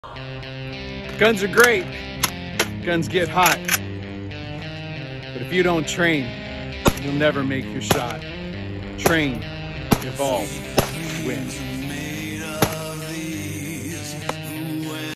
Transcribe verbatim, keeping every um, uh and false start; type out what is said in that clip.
Guns are great. Guns get hot. But if you don't train, you'll never make your shot. Train, evolve, win.